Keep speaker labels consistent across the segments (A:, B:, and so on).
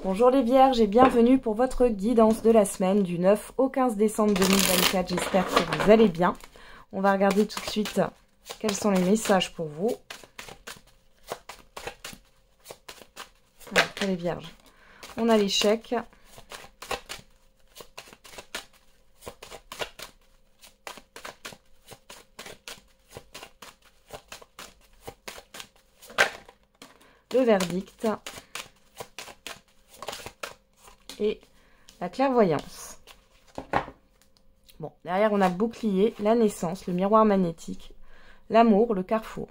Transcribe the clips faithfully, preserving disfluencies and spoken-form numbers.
A: Bonjour les vierges et bienvenue pour votre guidance de la semaine du neuf au quinze décembre deux mille vingt-quatre. J'espère que vous allez bien. On va regarder tout de suite quels sont les messages pour vous. Alors, pour les vierges, on a l'échec. Le verdict. Et la clairvoyance. Bon, derrière on a le bouclier, la naissance, le miroir magnétique, l'amour, le carrefour.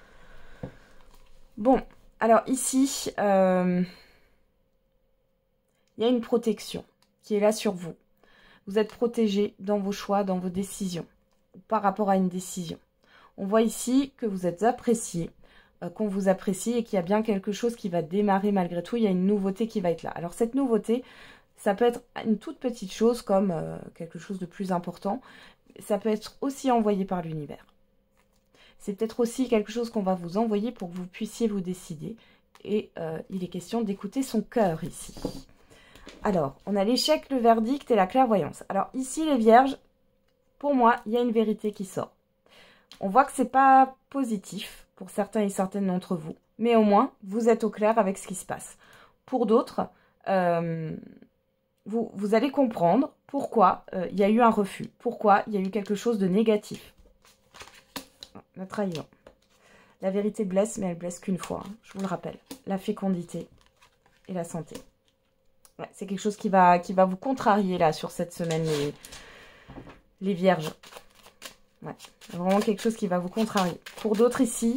A: Bon, alors ici, euh, il y a une protection qui est là sur vous. Vous êtes protégé dans vos choix, dans vos décisions, par rapport à une décision. On voit ici que vous êtes apprécié, euh, qu'on vous apprécie et qu'il y a bien quelque chose qui va démarrer malgré tout. Il y a une nouveauté qui va être là. Alors cette nouveauté, ça peut être une toute petite chose comme euh, quelque chose de plus important. Ça peut être aussi envoyé par l'univers. C'est peut-être aussi quelque chose qu'on va vous envoyer pour que vous puissiez vous décider. Et euh, il est question d'écouter son cœur ici. Alors, on a l'échec, le verdict et la clairvoyance. Alors ici, les vierges, pour moi, il y a une vérité qui sort. On voit que c'est pas positif pour certains et certaines d'entre vous. Mais au moins, vous êtes au clair avec ce qui se passe. Pour d'autres, euh, vous, vous allez comprendre pourquoi euh, il y a eu un refus. Pourquoi il y a eu quelque chose de négatif. La trahison. La vérité blesse, mais elle blesse qu'une fois. Hein, je vous le rappelle. La fécondité et la santé. Ouais, c'est quelque chose qui va, qui va vous contrarier là sur cette semaine, les, les vierges. Ouais, vraiment quelque chose qui va vous contrarier. Pour d'autres ici,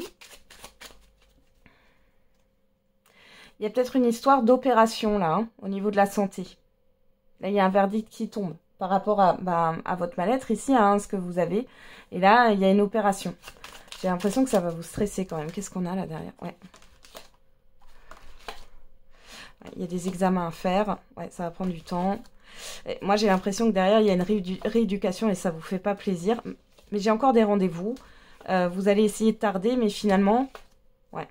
A: il y a peut-être une histoire d'opération là, hein, au niveau de la santé. Là, il y a un verdict qui tombe par rapport à, bah, à votre mal-être ici, hein, ce que vous avez. Et là, il y a une opération. J'ai l'impression que ça va vous stresser quand même. Qu'est-ce qu'on a là derrière? Ouais. Il y a des examens à faire. Ouais, ça va prendre du temps. Et moi, j'ai l'impression que derrière, il y a une réédu rééducation et ça vous fait pas plaisir. Mais j'ai encore des rendez-vous. Euh, vous allez essayer de tarder, mais finalement, ouais.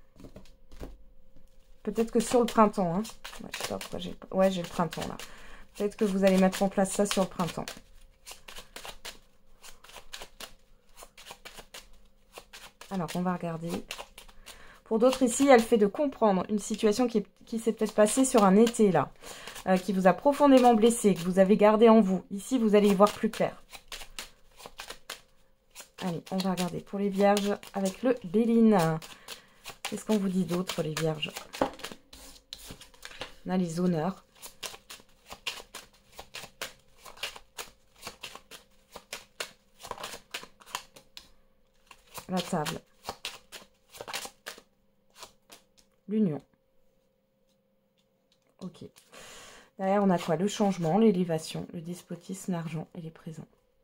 A: Peut-être que sur le printemps, hein. Ouais, je sais pas pourquoi j'ai... Ouais, j'ai le printemps, là. Peut-être que vous allez mettre en place ça sur le printemps. Alors, on va regarder. Pour d'autres ici, il y a le fait de comprendre une situation qui, qui s'est peut-être passée sur un été, là. Euh, qui vous a profondément blessé, que vous avez gardé en vous. Ici, vous allez y voir plus clair. Allez, on va regarder pour les vierges avec le Béline. Qu'est-ce qu'on vous dit d'autre, les vierges? On a les honneurs. La table. L'union. Ok. Derrière, on a quoi? Le changement, l'élévation, le despotisme, l'argent et les présents.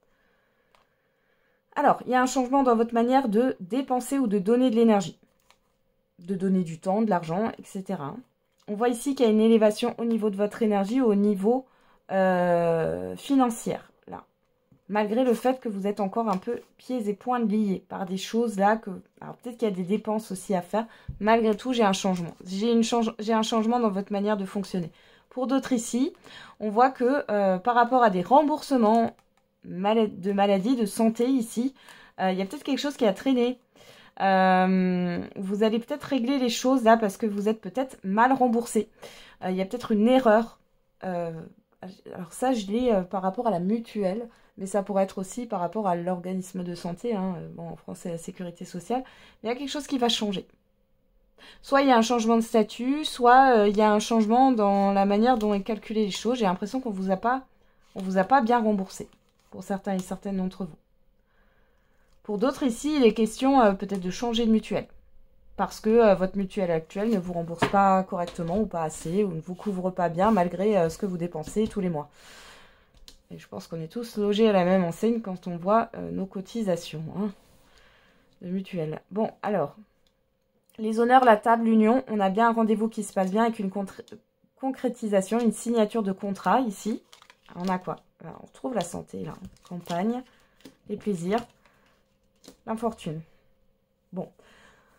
A: Alors, il y a un changement dans votre manière de dépenser ou de donner de l'énergie. De donner du temps, de l'argent, et cetera. On voit ici qu'il y a une élévation au niveau de votre énergie, au niveau euh, financier, là. Malgré le fait que vous êtes encore un peu pieds et poings liés par des choses là que... Alors peut-être qu'il y a des dépenses aussi à faire. Malgré tout, j'ai un changement. J'ai une change... j'ai un changement dans votre manière de fonctionner. Pour d'autres ici, on voit que euh, par rapport à des remboursements de maladies, de santé ici, euh, il y a peut-être quelque chose qui a traîné. Euh, vous allez peut-être régler les choses là parce que vous êtes peut-être mal remboursé. Euh, il y a peut-être une erreur. Euh, alors ça, je l'ai euh, par rapport à la mutuelle, mais ça pourrait être aussi par rapport à l'organisme de santé. Hein. Bon, en France, c'est la sécurité sociale. Mais il y a quelque chose qui va changer. Soit il y a un changement de statut, soit euh, il y a un changement dans la manière dont est calculé les choses. J'ai l'impression qu'on vous a pas, on vous a pas bien remboursé pour certains et certaines d'entre vous. Pour d'autres ici, il est question euh, peut-être de changer de mutuelle. Parce que euh, votre mutuelle actuelle ne vous rembourse pas correctement ou pas assez, ou ne vous couvre pas bien malgré euh, ce que vous dépensez tous les mois. Et je pense qu'on est tous logés à la même enseigne quand on voit euh, nos cotisations hein, de mutuelle. Bon, alors, les honneurs, la table, l'union, on a bien un rendez-vous qui se passe bien avec une concrétisation, une signature de contrat ici. On a quoi? Alors, on retrouve la santé là, campagne, les plaisirs. L'infortune. Bon.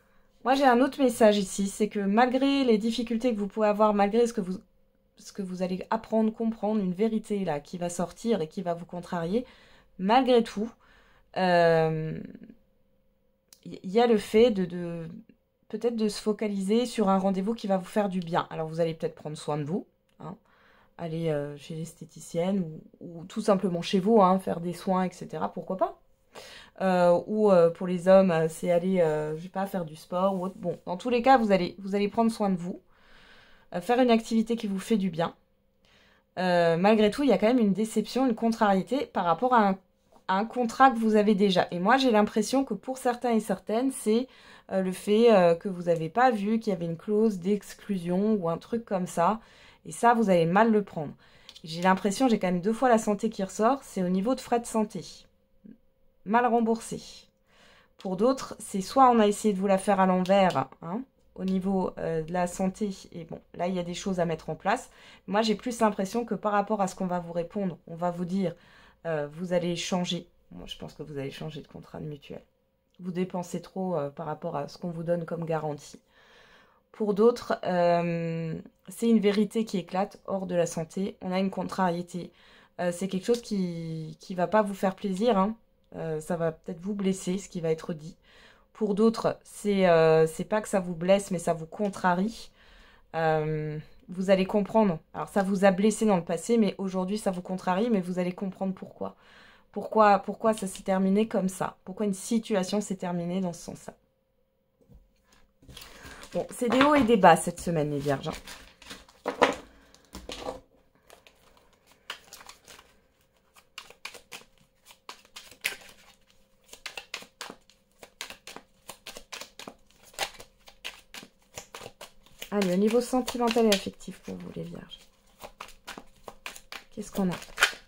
A: Moi, j'ai un autre message ici, c'est que malgré les difficultés que vous pouvez avoir, malgré ce que vous, ce que vous allez apprendre, comprendre, une vérité là qui va sortir et qui va vous contrarier, malgré tout, il euh, y a le fait de, de peut-être de se focaliser sur un rendez-vous qui va vous faire du bien. Alors, vous allez peut-être prendre soin de vous, hein, aller euh, chez l'esthéticienne ou, ou tout simplement chez vous, hein, faire des soins, et cetera. Pourquoi pas? Euh, ou euh, pour les hommes, euh, c'est aller, euh, je sais pas, faire du sport ou autre. Bon, dans tous les cas, vous allez, vous allez prendre soin de vous, euh, faire une activité qui vous fait du bien. Euh, malgré tout, il y a quand même une déception, une contrariété par rapport à un, à un contrat que vous avez déjà. Et moi, j'ai l'impression que pour certains et certaines, c'est euh, le fait euh, que vous n'avez pas vu qu'il y avait une clause d'exclusion ou un truc comme ça. Et ça, vous allez mal le prendre. J'ai l'impression, j'ai quand même deux fois la santé qui ressort, c'est au niveau de frais de santé. Mal remboursé. Pour d'autres, c'est soit on a essayé de vous la faire à l'envers, hein, au niveau euh, de la santé, et bon, là, il y a des choses à mettre en place. Moi, j'ai plus l'impression que par rapport à ce qu'on va vous répondre, on va vous dire, euh, vous allez changer. Moi, je pense que vous allez changer de contrat de mutuelle. Vous dépensez trop euh, par rapport à ce qu'on vous donne comme garantie. Pour d'autres, euh, c'est une vérité qui éclate hors de la santé. On a une contrariété. Euh, c'est quelque chose qui ne va pas vous faire plaisir, hein. Euh, ça va peut-être vous blesser, ce qui va être dit. Pour d'autres, c'est euh, c'est pas que ça vous blesse, mais ça vous contrarie. Euh, vous allez comprendre. Alors, ça vous a blessé dans le passé, mais aujourd'hui, ça vous contrarie, mais vous allez comprendre pourquoi. Pourquoi, pourquoi ça s'est terminé comme ça. Pourquoi une situation s'est terminée dans ce sens-là. Bon, c'est des hauts et des bas cette semaine, les vierges. Allez, au niveau sentimental et affectif pour vous, les vierges. Qu'est-ce qu'on a?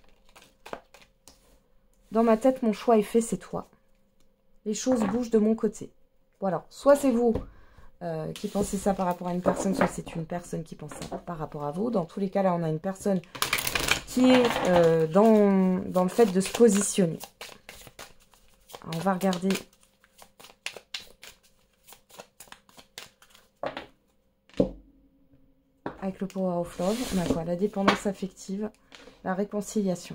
A: Dans ma tête, mon choix est fait, c'est toi. Les choses bougent de mon côté. Voilà. Soit c'est vous euh, qui pensez ça par rapport à une personne, soit c'est une personne qui pense ça par rapport à vous. Dans tous les cas, là, on a une personne qui est euh, dans, dans le fait de se positionner. Alors, on va regarder... Avec le Power of Love, on a quoi? La dépendance affective, la réconciliation.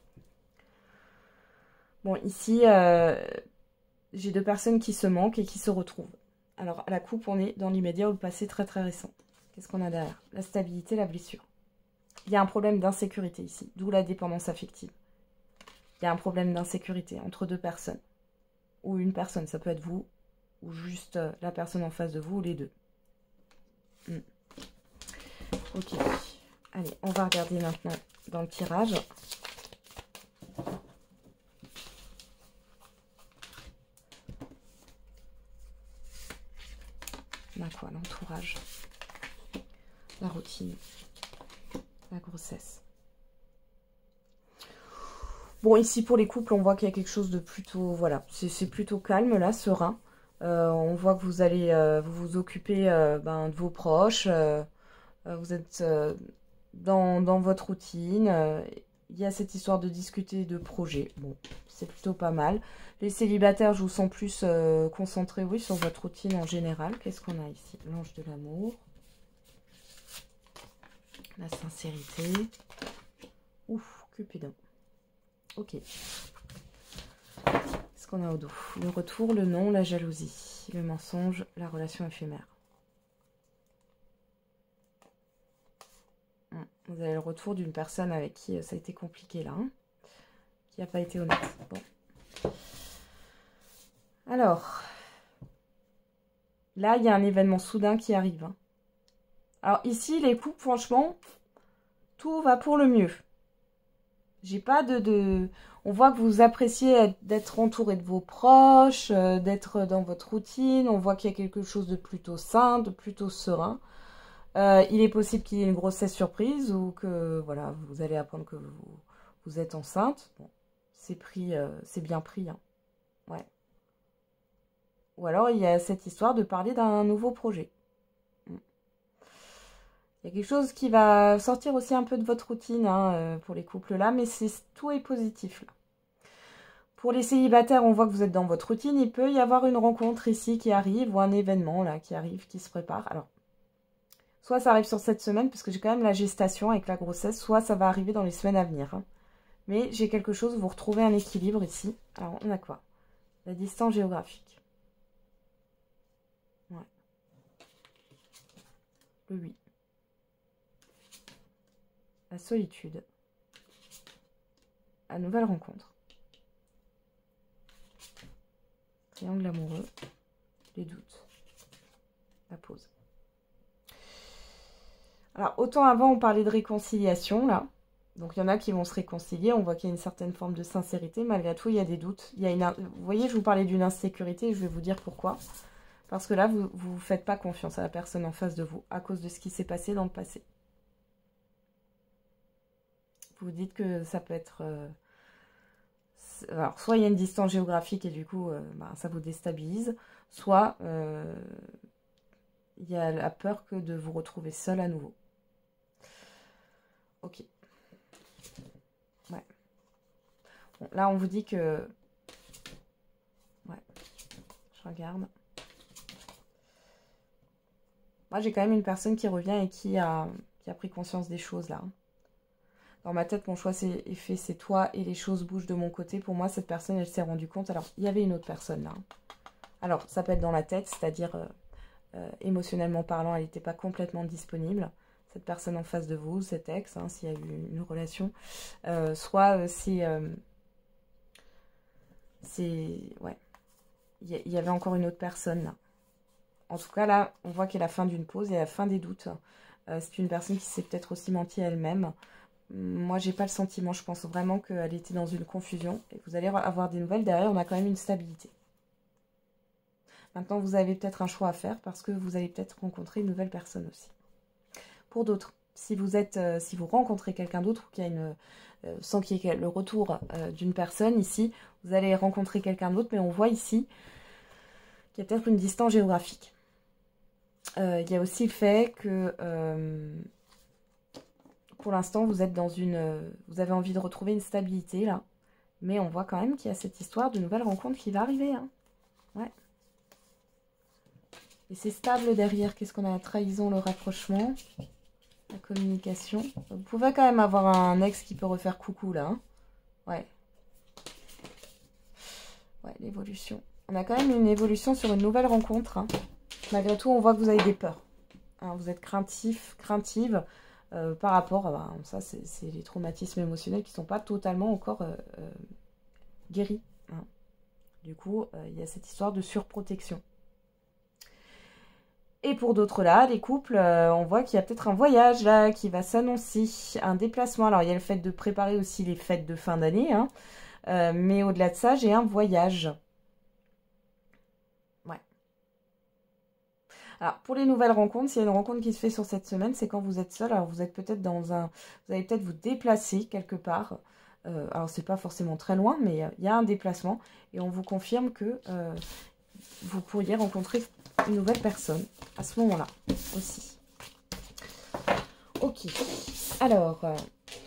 A: Bon, ici, euh, j'ai deux personnes qui se manquent et qui se retrouvent. Alors, à la coupe, on est dans l'immédiat ou le passé très très récent. Qu'est-ce qu'on a derrière? La stabilité, la blessure. Il y a un problème d'insécurité ici, d'où la dépendance affective. Il y a un problème d'insécurité entre deux personnes. Ou une personne, ça peut être vous, ou juste la personne en face de vous, ou les deux. Hmm. Ok, allez, on va regarder maintenant dans le tirage. On a quoi? L'entourage, la routine, la grossesse. Bon, ici pour les couples, on voit qu'il y a quelque chose de plutôt, voilà, c'est plutôt calme là, serein. Euh, on voit que vous allez euh, vous, vous occuper euh, ben, de vos proches. Euh, vous êtes euh, dans, dans votre routine. Euh, il y a cette histoire de discuter de projets. Bon, c'est plutôt pas mal. Les célibataires, je vous sens plus euh, concentrés, oui, sur votre routine en général. Qu'est-ce qu'on a ici? L'ange de l'amour. La sincérité. Ouf, Cupidon. Ok. Qu'est-ce qu'on a au dos? Le retour, le non, la jalousie, le mensonge, la relation éphémère. Vous avez le retour d'une personne avec qui ça a été compliqué là, hein, qui n'a pas été honnête. Bon. Alors, là, il y a un événement soudain qui arrive. Hein. Alors ici, les couples, franchement, tout va pour le mieux. J'ai pas de, de... On voit que vous appréciez d'être entouré de vos proches, euh, d'être dans votre routine. On voit qu'il y a quelque chose de plutôt sain, de plutôt serein. Euh, il est possible qu'il y ait une grossesse surprise ou que voilà, vous allez apprendre que vous, vous êtes enceinte. Bon, c'est pris, euh, c'est bien pris. Hein. Ouais. Ou alors il y a cette histoire de parler d'un nouveau projet. Il y a quelque chose qui va sortir aussi un peu de votre routine hein, pour les couples là, mais c'est tout est positif là. Pour les célibataires, on voit que vous êtes dans votre routine. Il peut y avoir une rencontre ici qui arrive ou un événement là qui arrive, qui se prépare. Alors, soit ça arrive sur cette semaine, parce que j'ai quand même la gestation avec la grossesse, soit ça va arriver dans les semaines à venir. Hein. Mais j'ai quelque chose, vous retrouvez un équilibre ici. Alors, on a quoi? La distance géographique. Ouais. Le huit. La solitude. La nouvelle rencontre. Triangle amoureux. Les doutes. La pause. Alors, autant avant, on parlait de réconciliation, là. Donc, il y en a qui vont se réconcilier. On voit qu'il y a une certaine forme de sincérité. Malgré tout, il y a des doutes. Il y a une... Vous voyez, je vous parlais d'une insécurité. Et je vais vous dire pourquoi. Parce que là, vous ne vous faites pas confiance à la personne en face de vous. À cause de ce qui s'est passé dans le passé. Vous dites que ça peut être... Euh... Alors, soit il y a une distance géographique et du coup, euh, bah, ça vous déstabilise. Soit euh, il y a la peur que de vous retrouver seul à nouveau. Ok. Ouais. Bon, là, on vous dit que... Ouais. Je regarde. Moi, j'ai quand même une personne qui revient et qui a, qui a pris conscience des choses, là. Dans ma tête, mon choix est fait, c'est toi, et les choses bougent de mon côté. Pour moi, cette personne, elle s'est rendue compte. Alors, il y avait une autre personne, là. Alors, ça peut être dans la tête, c'est-à-dire, euh, euh, émotionnellement parlant, elle n'était pas complètement disponible. Cette personne en face de vous, cet ex, hein, s'il y a eu une relation. Euh, soit euh, c'est... Euh, c'est... Ouais. Il y, y avait encore une autre personne, là. En tout cas, là, on voit qu'il y a la fin d'une pause et la fin des doutes. Euh, c'est une personne qui s'est peut-être aussi menti à elle-même. Moi, j'ai pas le sentiment. Je pense vraiment qu'elle était dans une confusion. Et vous allez avoir des nouvelles. Derrière, on a quand même une stabilité. Maintenant, vous avez peut-être un choix à faire parce que vous allez peut-être rencontrer une nouvelle personne aussi. Pour d'autres, si vous êtes, euh, si vous rencontrez quelqu'un d'autre ou qu'il y a une, euh, sans qu'il y ait le retour euh, d'une personne ici, vous allez rencontrer quelqu'un d'autre. Mais on voit ici qu'il y a peut-être une distance géographique. Euh, il y a aussi le fait que euh, pour l'instant vous êtes dans une, euh, vous avez envie de retrouver une stabilité là, mais on voit quand même qu'il y a cette histoire de nouvelle rencontre qui va arriver. Hein. Ouais. Et c'est stable derrière. Qu'est-ce qu'on a? La trahison, le rapprochement, la communication. Vous pouvez quand même avoir un ex qui peut refaire coucou là. Hein. Ouais. Ouais, l'évolution. On a quand même une évolution sur une nouvelle rencontre. Hein. Malgré tout, on voit que vous avez des peurs. Hein, vous êtes craintif, craintive euh, par rapport à... Bah, ça, c'est les traumatismes émotionnels qui ne sont pas totalement encore euh, euh, guéris. Hein. Du coup, euh, il y a cette histoire de surprotection. Et pour d'autres là, les couples, euh, on voit qu'il y a peut-être un voyage là qui va s'annoncer, un déplacement. Alors, il y a le fait de préparer aussi les fêtes de fin d'année. Hein, euh, mais au-delà de ça, j'ai un voyage. Alors, pour les nouvelles rencontres, s'il y a une rencontre qui se fait sur cette semaine, c'est quand vous êtes seul. Alors, vous êtes peut-être dans un... Vous allez peut-être vous déplacer quelque part. Euh, alors, c'est pas forcément très loin, mais il y a un déplacement. Et on vous confirme que euh, vous pourriez rencontrer une nouvelle personne à ce moment-là aussi. Ok. Alors... Euh,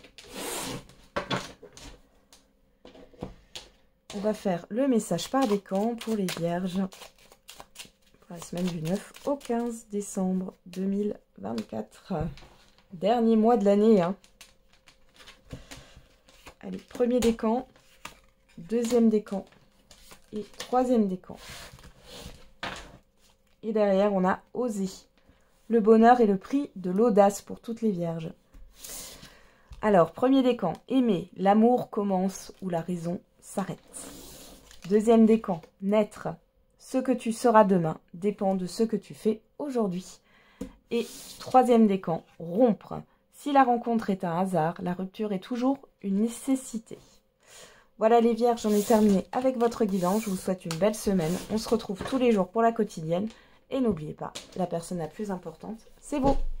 A: on va faire le message par décan pour les vierges. La semaine du neuf au quinze décembre deux mille vingt-quatre. Dernier mois de l'année. Hein. Allez, premier décan, deuxième décan et troisième décan. Et derrière, on a osé. Le bonheur et le prix de l'audace pour toutes les vierges. Alors, premier décan, aimer, l'amour commence où la raison s'arrête. Deuxième décan, naître. Ce que tu seras demain dépend de ce que tu fais aujourd'hui. Et troisième décan, rompre. Si la rencontre est un hasard, la rupture est toujours une nécessité. Voilà les vierges, j'en ai terminé avec votre guidance. Je vous souhaite une belle semaine. On se retrouve tous les jours pour la quotidienne. Et n'oubliez pas, la personne la plus importante, c'est vous.